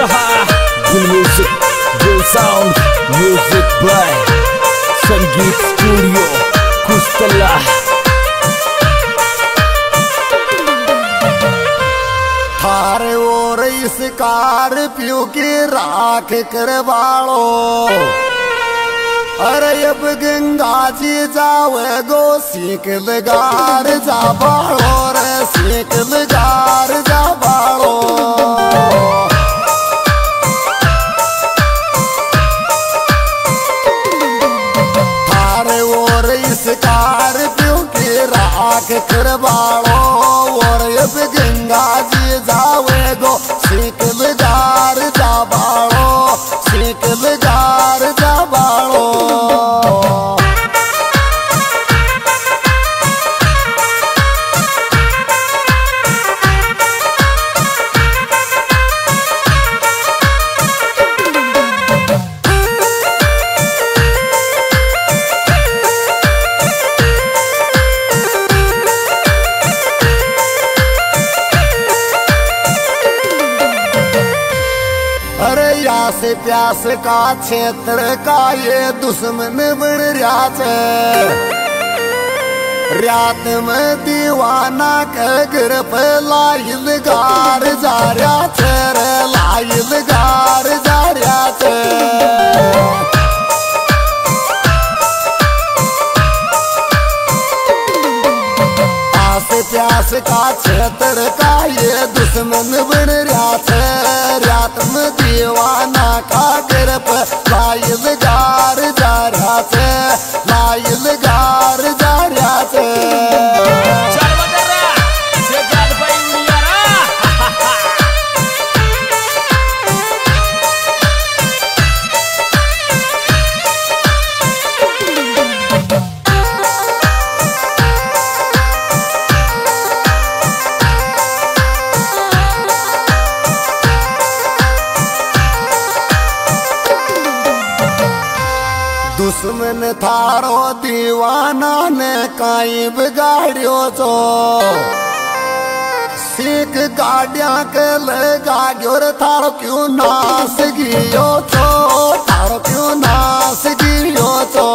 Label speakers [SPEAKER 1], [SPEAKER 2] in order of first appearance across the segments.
[SPEAKER 1] Good music, good sound, music by Sangeet studio Kustala.
[SPEAKER 2] थारे और इस स्कॉर्पियो की राख करवालो, अरे अब गंगा जी जावे गो सीख लगार जा बाड़ो रे, सीख लगार जा बाड़ो। थारे और इस स्कॉर्पियो की राख करवालो, और अब गंगा जी जावे गो सीख लगार जा बाड़ो, सीख लगार जा बाड़ो। से प्यास का क्षेत्र का ये दुश्मन बन रहा है, रात में दीवाना के घर पे लाइल गार जा रहा है, लाइल गार जा रहा है। प्यास का क्षेत्र का ये दुश्मन बन रहा है, रात में दीवाना का घर पर लाइल गार जा रहा है, लाइल गार जा रहा है। दुश्मन थारो दीवाना ने काई बिगाड़ियो तो, सीख गाड़िया के लगा गिर थारो क्यों नास गियो तो, थारो क्यों नास गियो तो।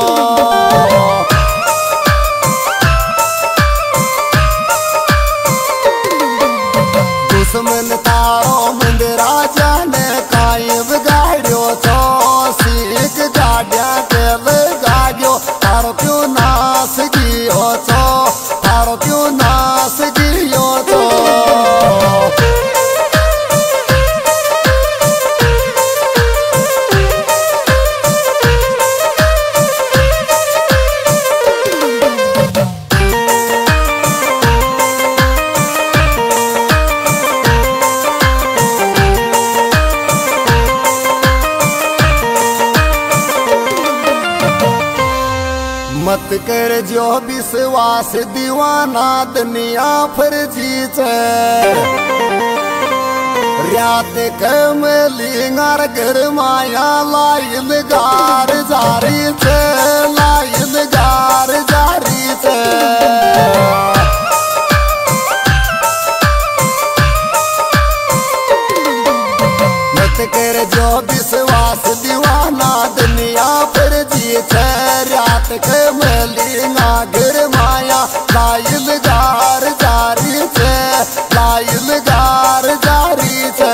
[SPEAKER 2] दुश्मन तारो मंदिरा जाने काई बिगाड़ियो तो, सीख गाड़िया के लगायो थारो क्यों नास गियो तो, थारो क्यों नास गियो तो। मत कर जो विश्वास दीवाना दुनिया फर्जी है, रात कमलिंगार घर माया लाइल गार जारी है, लाइल गार जारी है। मत कर जो विश्वास दीवाना दुनिया फर्जी है, रात के मलिंगा गिर माया लाइल गार जारी है, लाइल गार जारी है।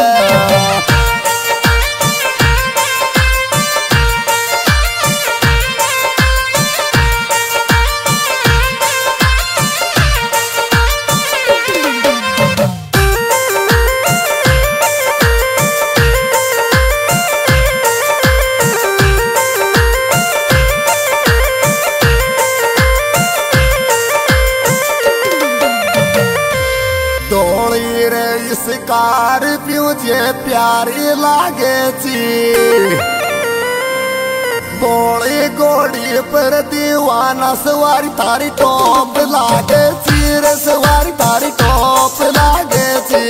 [SPEAKER 2] स्कॉर्पियो जे प्यारी लागे छी, बोली गोड़ी पर दीवाना सवारी थारी टॉप लागे छी रे, सवारी थारी टॉप लागे छी।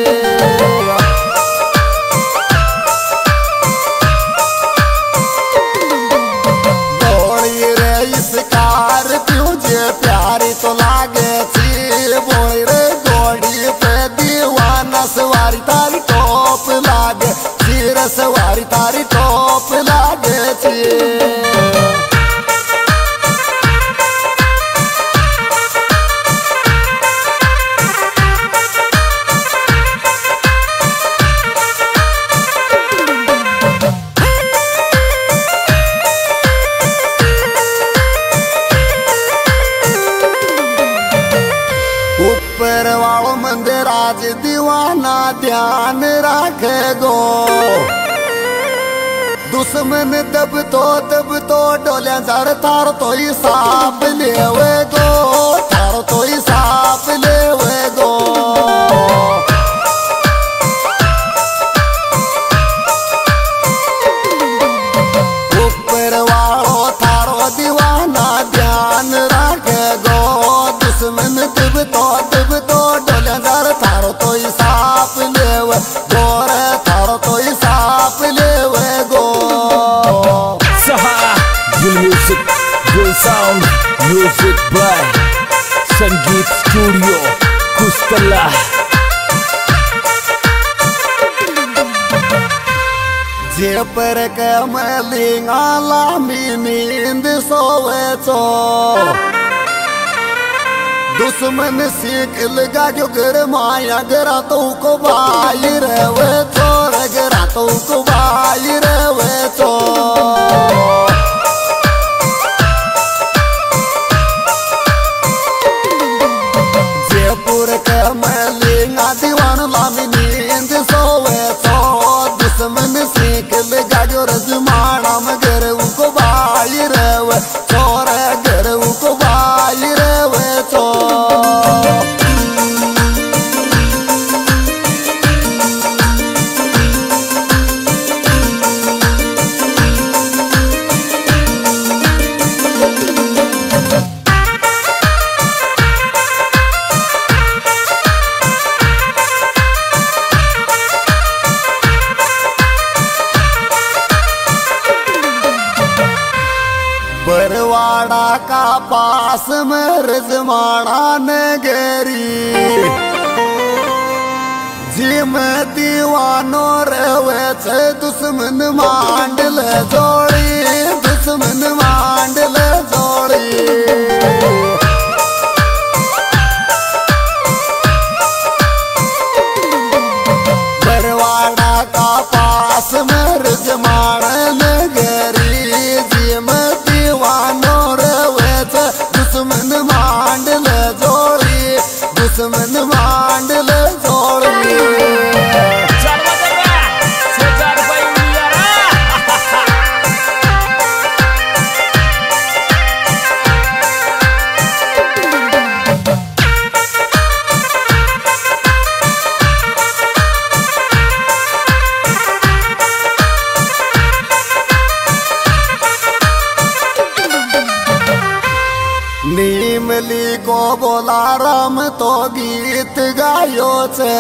[SPEAKER 2] बोली रे स्कॉर्पियो जे प्यारी तो लागे छी, बोली रे गोड़ी पे दीवाना सवारी थारी टॉप लागे दीवाना ध्यान रखे गो। दुश्मन दब तो डोलिया जर थार तो ही साफ लेवे गो, थार तो ही साफ लेवे गो। ऊपर वालो थारो दीवाना ध्यान रखे गो। दुश्मन दब तो डोलिया जर थारो तो ही साफ लेवे गोरे, थारो तो ही साफ लेवे गो।
[SPEAKER 1] Real music, real sound, music by Sangeet Studio, Kustala.
[SPEAKER 2] जे पर के मलिंगा लामी नींद सोवे चो। दुश्मन सीख लगा जो घर माया गरा तो को भाई रहे चो, गरा तो को भाई रहे चो। जयपुर के मलिंगा दीवान लामी नींद सोवे चो। दुश्मन सीख लगा जो रजमाना मगर उनको भाई रहे चोर, घर उनको भाई रहे चो। बरवाड़ा का पास में रजमाना नगरी, जी में दीवानो रहे छे दुश्मन मांडल जोड़ी, दुश्मन मांडल जोड़ी। बरवाड़ा का पास में रजमाना नगरी, जी में दीवानो रहे छे दुश्मन मांडल जोड़ी, दुश्मन मांडल जोड़ी। नीमली को बोला राम तो गीत गायो छे।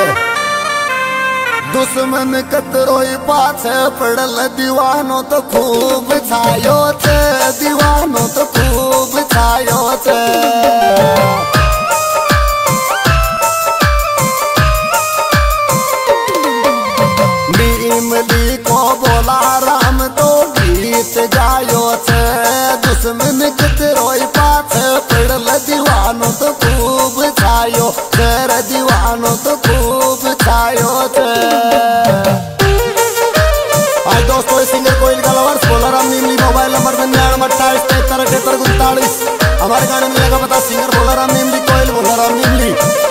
[SPEAKER 2] दुश्मन कतरोई पाछे पड़ल दीवानो तो खूब छायो छे, दीवानो तो खूब छायो छे। नीमली को बोला राम तो गीत गायो छे। दुश्मन कतरोई पाछे पड़ल दीवानो तो खूब छायो, तेर दीवानो तो खूब छायो छे। आज दोस्तों सिंगर कोयल का लवर्स बोला राम नीमली, मोबाइल नंबर 98 28 43 43 49। हमारे गाने मिलेगा पता, सिंगर बोला राम नीमली, कोयल बोला राम नीमली।